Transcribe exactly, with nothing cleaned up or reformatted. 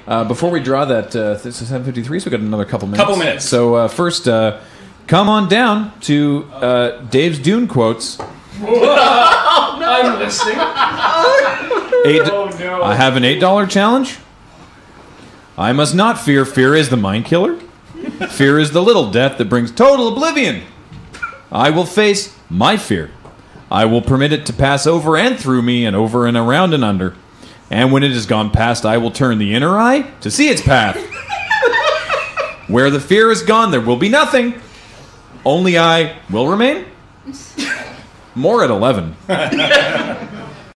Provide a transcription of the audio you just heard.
Uh, before we draw that, uh, this is seven fifty-three, so we've got another couple minutes. Couple minutes. So uh, first, uh, come on down to uh, Dave's Dune quotes. I'm listening. Eight, Oh, no. I have an eight dollar challenge. I must not fear. Fear is the mind killer. Fear is the little death that brings total oblivion. I will face my fear. I will permit it to pass over and through me and over and around and under. And when it has gone past, I will turn the inner eye to see its path. Where the fear is gone, there will be nothing. Only I will remain. More at eleven.